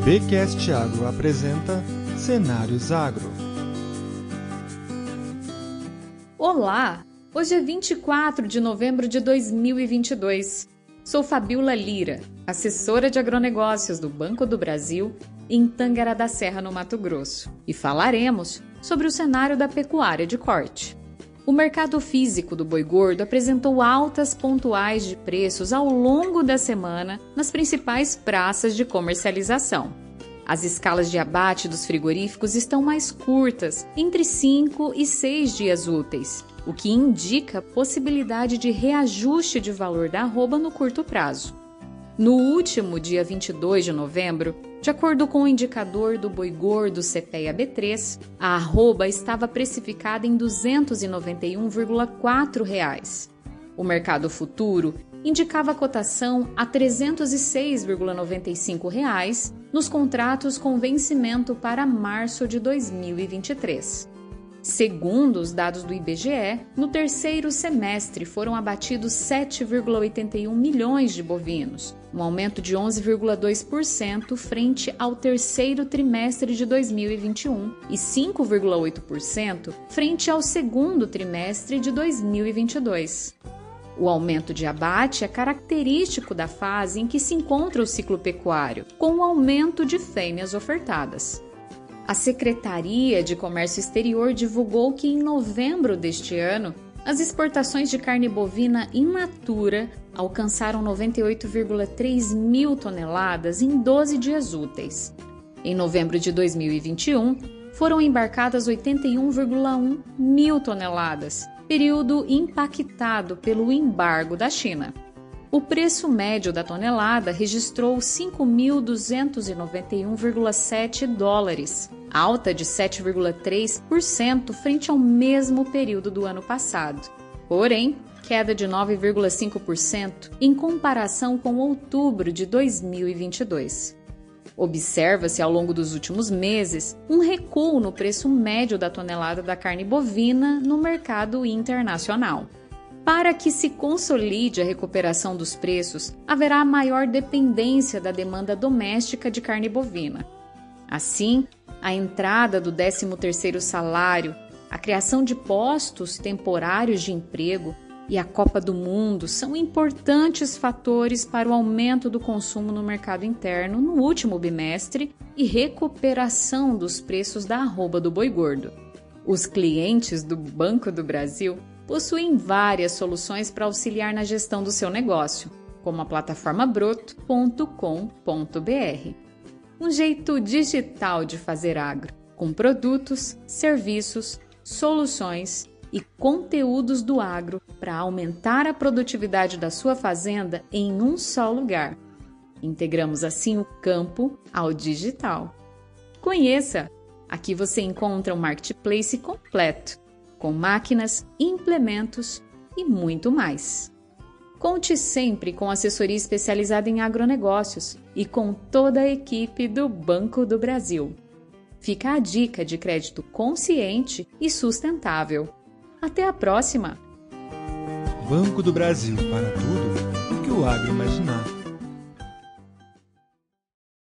Bcast Agro apresenta Cenários Agro. Olá! Hoje é 24 de novembro de 2022. Sou Fabiola Lira, assessora de agronegócios do Banco do Brasil em Tangará da Serra, no Mato Grosso, e falaremos sobre o cenário da pecuária de corte. O mercado físico do boi gordo apresentou altas pontuais de preços ao longo da semana nas principais praças de comercialização. As escalas de abate dos frigoríficos estão mais curtas, entre 5 e 6 dias úteis, o que indica possibilidade de reajuste de valor da arroba no curto prazo. No último dia 22 de novembro, de acordo com o indicador do boi gordo CPEA-B3, a arroba estava precificada em R$ 291,4. O mercado futuro indicava a cotação a R$ 306,95 nos contratos com vencimento para março de 2023. Segundo os dados do IBGE, no terceiro semestre foram abatidos 7,81 milhões de bovinos, um aumento de 11,2% frente ao terceiro trimestre de 2021 e 5,8% frente ao segundo trimestre de 2022. O aumento de abate é característico da fase em que se encontra o ciclo pecuário, com o aumento de fêmeas ofertadas. A Secretaria de Comércio Exterior divulgou que em novembro deste ano, as exportações de carne bovina in natura alcançaram 98,3 mil toneladas em 12 dias úteis. Em novembro de 2021, foram embarcadas 81,1 mil toneladas, período impactado pelo embargo da China. O preço médio da tonelada registrou 5.291,7 dólares, alta de 7,3% frente ao mesmo período do ano passado. Porém, queda de 9,5% em comparação com outubro de 2022. Observa-se ao longo dos últimos meses um recuo no preço médio da tonelada da carne bovina no mercado internacional. Para que se consolide a recuperação dos preços, haverá maior dependência da demanda doméstica de carne bovina. Assim, a entrada do 13º salário, a criação de postos temporários de emprego e a Copa do Mundo são importantes fatores para o aumento do consumo no mercado interno no último bimestre e recuperação dos preços da arroba do boi gordo. Os clientes do Banco do Brasil possuem várias soluções para auxiliar na gestão do seu negócio, como a plataforma broto.com.br. Um jeito digital de fazer agro, com produtos, serviços, soluções e conteúdos do agro para aumentar a produtividade da sua fazenda em um só lugar. Integramos assim o campo ao digital. Conheça! Aqui você encontra um marketplace completo, com máquinas, implementos e muito mais. Conte sempre com assessoria especializada em agronegócios e com toda a equipe do Banco do Brasil. Fica a dica de crédito consciente e sustentável. Até a próxima! Banco do Brasil, para tudo o que o agro imaginar.